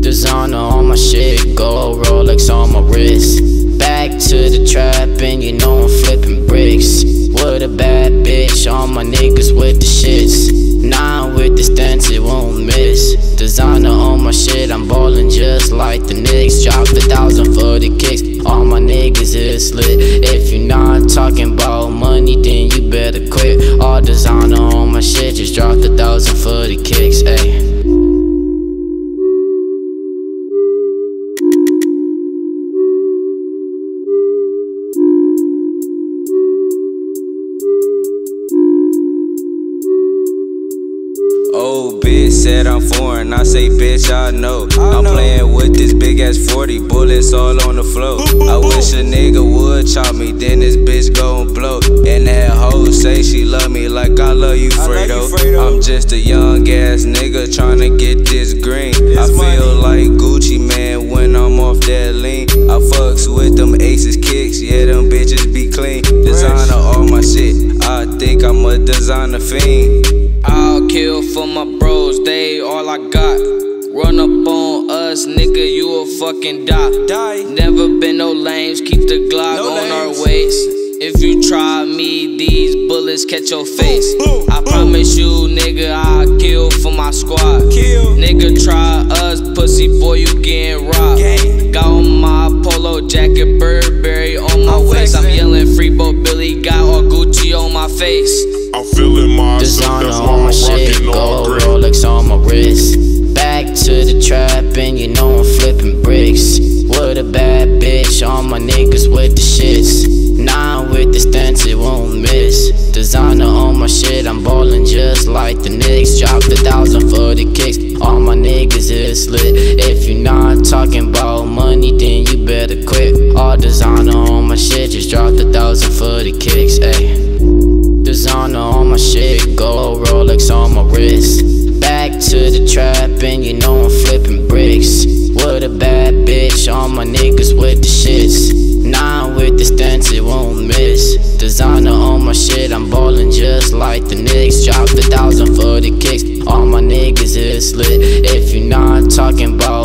Designer on my shit, gold Rolex on my wrist. Back to the trap and you know I'm flipping bricks. With a bad bitch, all my niggas with the shits. 9 with the stance, it won't miss. Designer on my shit, I'm ballin' just like the Knicks. Dropped 1,000 for the kicks, all my niggas is lit. If you're not talking about money, then you better quit. All designer on my shit, just dropped 1,000 for the kicks, ayy. Old bitch said I'm foreign, I say bitch I know. I'm playing with this big ass 40, bullets all on the floor. I wish a nigga would chop me, then this bitch gon' blow. And that hoe say she love me like I love you, Fredo. I'm just a young ass nigga tryna get this green. I feel like Gucci man when I'm off that lean. I fucks with them aces kicks, yeah them bitches be clean. Designer all my shit, I think I'm a designer fiend. I'll kill for my bros, they all I got. Run up on us, nigga, you a fucking die. Never been no lames, keep the Glock on our waist. If you try me, these bullets catch your face. I promise you, nigga, I'll kill for my squad. Nigga, try us, pussy boy, you getting robbed. Got on my polo jacket, Burberry on my waist. I'm yelling Freebo Billy, got all Gucci on my face. I'm feeling myself, Designer that's why on my I'm shit, rocking all gold gray. Rolex on my wrist. Back to the trap and you know I'm flipping bricks. With a bad bitch, all my niggas with the shits. 9 with the stance, it won't miss. Designer on my shit, I'm ballin' just like the Knicks. Dropped 1,000 for the kicks, all my niggas is lit. If you're not talking about money, then you better quit. All designer on my shit, just dropped 1,000 for the kicks, ayy. Designer on my shit, gold Rolex on my wrist. Back to the trap and you know I'm flipping bricks. With a bad bitch, all my niggas with the shits. 9 with the stance, it won't miss. Designer on my shit, I'm ballin' just like the Knicks. Dropped 1,000 for the kicks, all my niggas is lit. If you're not talking about